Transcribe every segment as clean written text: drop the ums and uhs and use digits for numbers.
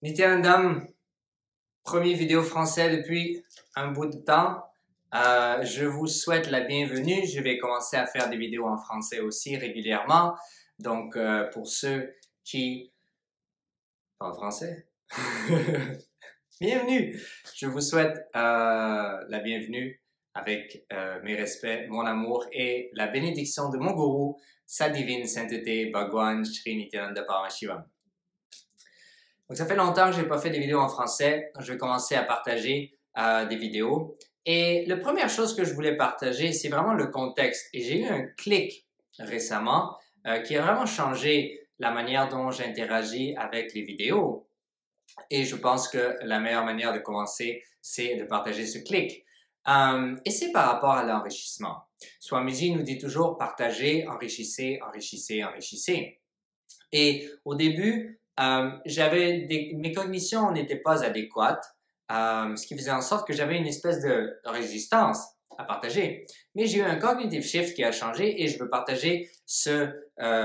Nityanandam, première vidéo français depuis un bout de temps. Je vous souhaite la bienvenue. Je vais commencer à faire des vidéos en français aussi régulièrement. Donc, pour ceux qui parlent français, bienvenue! Je vous souhaite la bienvenue avec mes respects, mon amour et la bénédiction de mon gourou, sa divine sainteté, Bhagwan Shri Nityananda Paramashivam. Donc, ça fait longtemps que je n'ai pas fait des vidéos en français. Je vais commencer à partager des vidéos. Et la première chose que je voulais partager, c'est vraiment le contexte. Et j'ai eu un clic récemment qui a vraiment changé la manière dont j'interagis avec les vidéos. Et je pense que la meilleure manière de commencer, c'est de partager ce clic. Et c'est par rapport à l'enrichissement. Swamiji nous dit toujours partagez, enrichissez, enrichissez, enrichissez. Et au début, mes cognitions n'étaient pas adéquates, ce qui faisait en sorte que j'avais une espèce de résistance à partager. Mais j'ai eu un cognitive shift qui a changé et je veux partager ce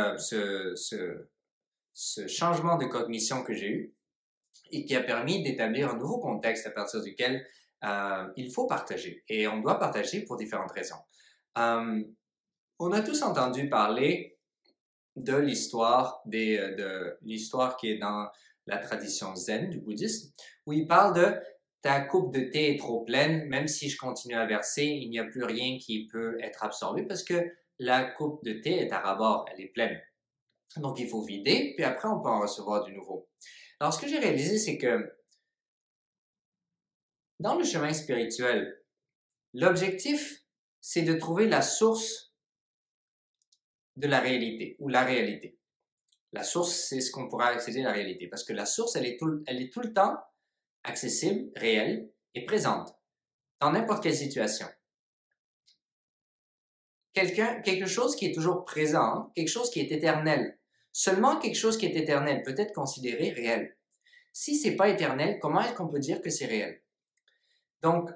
changement de cognition que j'ai eu et qui a permis d'établir un nouveau contexte à partir duquel il faut partager. Et on doit partager pour différentes raisons. On a tous entendu parler de l'histoire l'histoire qui est dans la tradition zen du bouddhisme, où il parle de ta coupe de thé est trop pleine, même si je continue à verser, il n'y a plus rien qui peut être absorbé parce que la coupe de thé est à ras-bord, elle est pleine. Donc il faut vider, puis après on peut en recevoir du nouveau. Alors ce que j'ai réalisé, c'est que dans le chemin spirituel, l'objectif, c'est de trouver la source de la réalité ou la réalité. La source, c'est ce qu'on pourrait accéder à la réalité parce que la source, elle est tout le temps accessible, réelle et présente dans n'importe quelle situation. Quelque chose qui est toujours présent, quelque chose qui est éternel. Seulement quelque chose qui est éternel peut être considéré réel. Si c'est pas éternel, comment est-ce qu'on peut dire que c'est réel? Donc,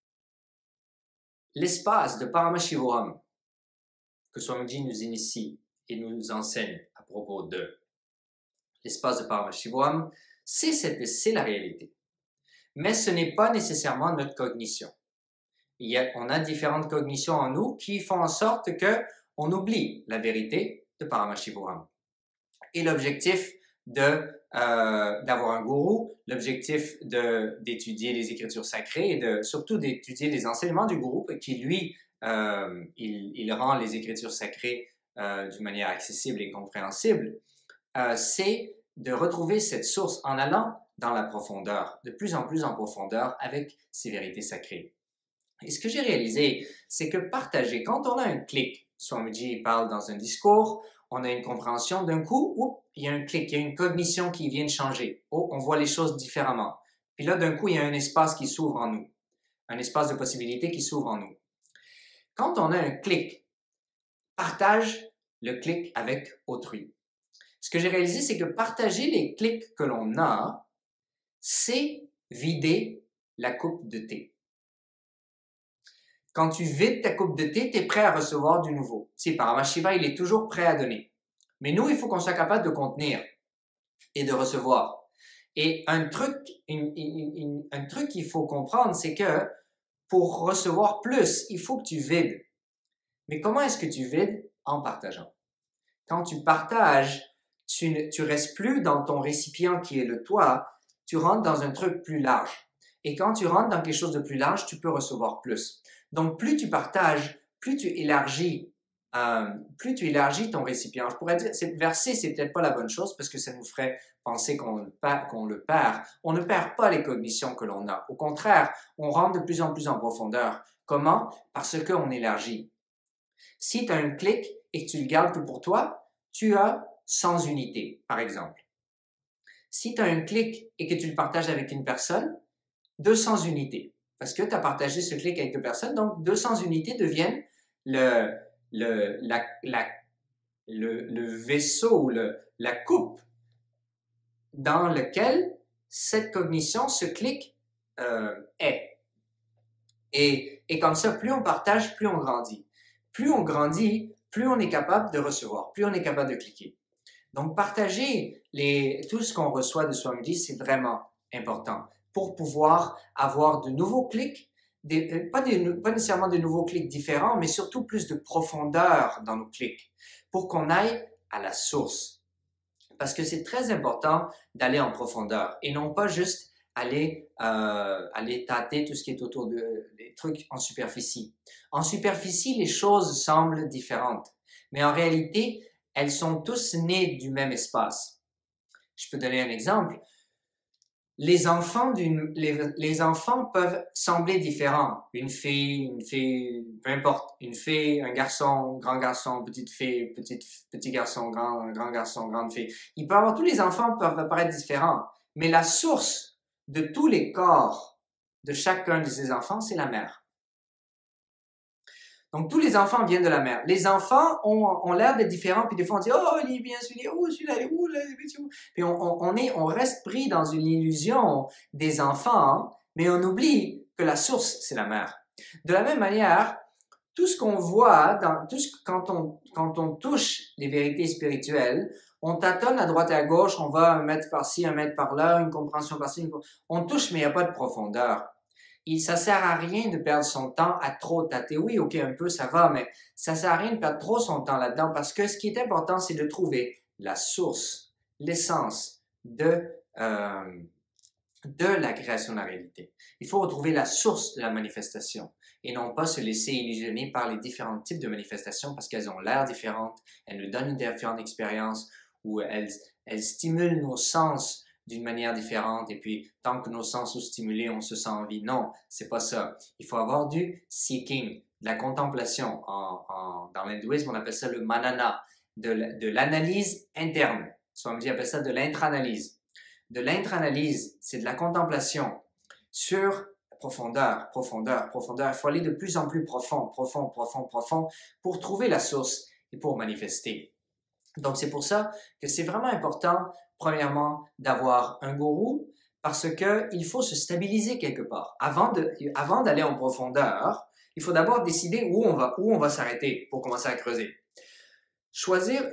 l'espace de Paramashivoham que Swamiji nous initie et nous enseigne à propos de l'espace de Paramashivoham, c'est la réalité. Mais ce n'est pas nécessairement notre cognition. On a différentes cognitions en nous qui font en sorte qu'on oublie la vérité de Paramashivoham. Et l'objectif d'avoir un gourou, l'objectif d'étudier les écritures sacrées et surtout d'étudier les enseignements du gourou qui, lui, il rend les écritures sacrées d'une manière accessible et compréhensible, c'est de retrouver cette source en allant dans la profondeur, de plus en plus en profondeur avec ces vérités sacrées. Et ce que j'ai réalisé, c'est que partager, quand on a un clic, Swamiji parle dans un discours, on a une compréhension d'un coup, il y a un clic, il y a une cognition qui vient de changer. On voit les choses différemment. Puis là, d'un coup, il y a un espace qui s'ouvre en nous, un espace de possibilités qui s'ouvre en nous. Quand on a un clic, partage le clic avec autrui. Ce que j'ai réalisé, c'est que partager les clics que l'on a, c'est vider la coupe de thé. Quand tu vides ta coupe de thé, tu es prêt à recevoir du nouveau. Si Paramashiva, il est toujours prêt à donner. Mais nous, il faut qu'on soit capable de contenir et de recevoir. Et un truc qu'il faut comprendre, c'est que pour recevoir plus, il faut que tu vides. Mais comment est-ce que tu vides? En partageant. Quand tu partages, tu restes plus dans ton récipient qui est le toi, tu rentres dans un truc plus large. Et quand tu rentres dans quelque chose de plus large, tu peux recevoir plus. Donc, plus tu partages, plus tu élargis ton récipient. Je pourrais dire, verser, c'est peut-être pas la bonne chose parce que ça nous ferait penser qu'on le perd. On ne perd pas les cognitions que l'on a. Au contraire, on rentre de plus en plus en profondeur. Comment? Parce qu'on élargit. Si tu as un clic et que tu le gardes que pour toi, tu as 100 unités, par exemple. Si tu as un clic et que tu le partages avec une personne, 200 unités. Parce que tu as partagé ce clic avec deux personnes, donc 200 unités deviennent le vaisseau ou la coupe dans lequel cette cognition, ce clic est. Et comme ça, plus on partage, plus on grandit. Plus on grandit, plus on est capable de recevoir, plus on est capable de cliquer. Donc, partager tout ce qu'on reçoit de Swamiji, c'est vraiment important pour pouvoir avoir de nouveaux clics, pas nécessairement de nouveaux clics différents, mais surtout plus de profondeur dans nos clics pour qu'on aille à la source. Parce que c'est très important d'aller en profondeur et non pas juste aller tâter tout ce qui est autour des trucs en superficie. En superficie, les choses semblent différentes, mais en réalité, elles sont tous nées du même espace. Je peux donner un exemple. Les enfants peuvent sembler différents. Une fille, peu importe, une fille, un garçon, grand garçon, petite fille, petit garçon, grand garçon, grande fille. Tous les enfants peuvent apparaître différents, mais la source de tous les corps de chacun de ces enfants, c'est la mère. Donc, tous les enfants viennent de la mère. Les enfants ont l'air d'être différents, puis des fois on dit « Oh, il est bien celui-là, oh, celui-là, il est où, là, où? » Puis on reste pris dans une illusion des enfants, mais on oublie que la source, c'est la mère. De la même manière, tout ce qu'on voit, quand on touche les vérités spirituelles, on tâtonne à droite et à gauche, on va un mètre par-ci, un mètre par-là, une compréhension par-ci, on touche, mais il n'y a pas de profondeur. Ça sert à rien de perdre son temps à trop tâter. Oui, ok, un peu, ça va, mais ça sert à rien de perdre trop son temps là-dedans parce que ce qui est important, c'est de trouver la source, l'essence de la création de la réalité. Il faut retrouver la source de la manifestation et non pas se laisser illusionner par les différents types de manifestations parce qu'elles ont l'air différentes, elles nous donnent une différente expérience ou elles stimulent nos sens d'une manière différente et puis tant que nos sens sont stimulés, on se sent en vie. Non, c'est pas ça. Il faut avoir du seeking, de la contemplation. Dans l'hindouisme, on appelle ça le manana, de l'analyse interne. Swamiji appelle ça de l'intra-analyse. De l'intra-analyse, c'est de la contemplation sur profondeur, profondeur, profondeur. Il faut aller de plus en plus profond, profond, profond, profond pour trouver la source et pour manifester. Donc, c'est pour ça que c'est vraiment important, premièrement, d'avoir un gourou parce que il faut se stabiliser quelque part. Avant d'aller en profondeur, il faut d'abord décider où on va s'arrêter pour commencer à creuser. Choisir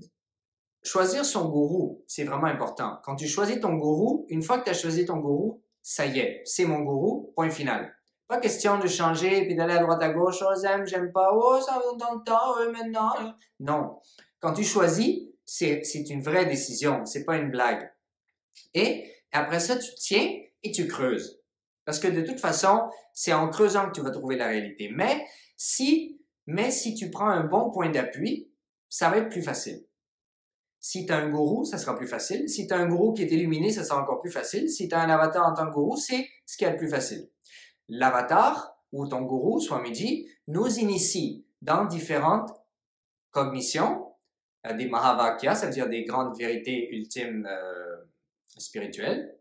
son gourou, c'est vraiment important. Quand tu choisis ton gourou, une fois que tu as choisi ton gourou, ça y est, c'est mon gourou, point final. Pas question de changer puis d'aller à droite à gauche, oh j'aime pas, oh ça va dans le temps, maintenant. Non. Quand tu choisis, c'est une vraie décision, c'est pas une blague. Et après ça, tu tiens et tu creuses. Parce que de toute façon, c'est en creusant que tu vas trouver la réalité. Mais si tu prends un bon point d'appui, ça va être plus facile. Si tu as un gourou, ça sera plus facile. Si tu as un gourou qui est illuminé, ça sera encore plus facile. Si tu as un avatar en tant que gourou, c'est ce qui est le plus facile. L'avatar ou ton gourou, Swamiji, nous initie dans différentes cognitions, des Mahavakyas, ça veut dire des grandes vérités ultimes spirituelles,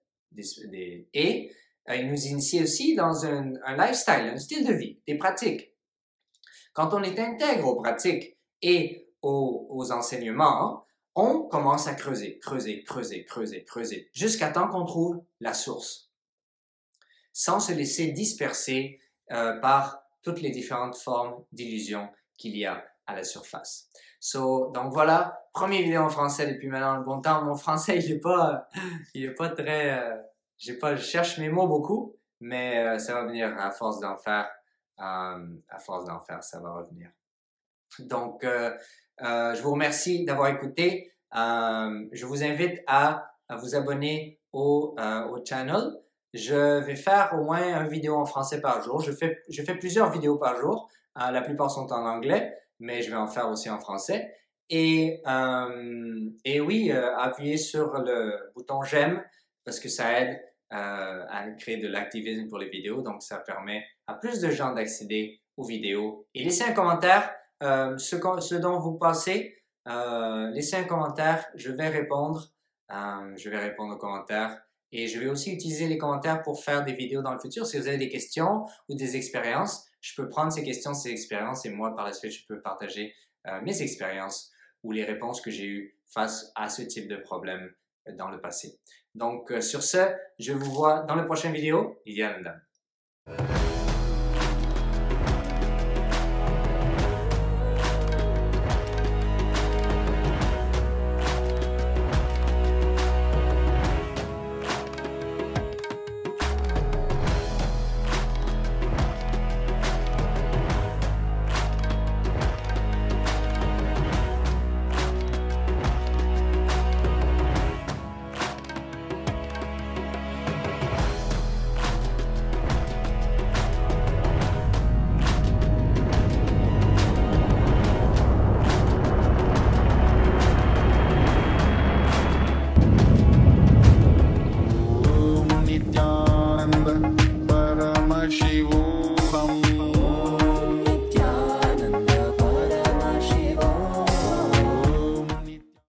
et il nous initie aussi dans un lifestyle, un style de vie, des pratiques. Quand on est intègre aux pratiques et aux enseignements, on commence à creuser, jusqu'à temps qu'on trouve la source, sans se laisser disperser par toutes les différentes formes d'illusions qu'il y a à la surface. Donc voilà, première vidéo en français depuis maintenant un bon temps. Mon français, il est pas très, je cherche mes mots beaucoup, mais ça va venir à force d'en faire, ça va revenir. Donc, je vous remercie d'avoir écouté. Je vous invite à vous abonner au channel. Je vais faire au moins une vidéo en français par jour. Je fais plusieurs vidéos par jour. La plupart sont en anglais, mais je vais en faire aussi en français. Et oui, appuyez sur le bouton j'aime parce que ça aide à créer de l'activisme pour les vidéos. Donc, ça permet à plus de gens d'accéder aux vidéos. Et laissez un commentaire, ce dont vous pensez. Laissez un commentaire, je vais répondre aux commentaires. Et je vais aussi utiliser les commentaires pour faire des vidéos dans le futur. Si vous avez des questions ou des expériences, je peux prendre ces questions, ces expériences et moi, par la suite, je peux partager mes expériences ou les réponses que j'ai eues face à ce type de problème dans le passé. Donc, sur ce, je vous vois dans la prochaine vidéo. Nidhyananda.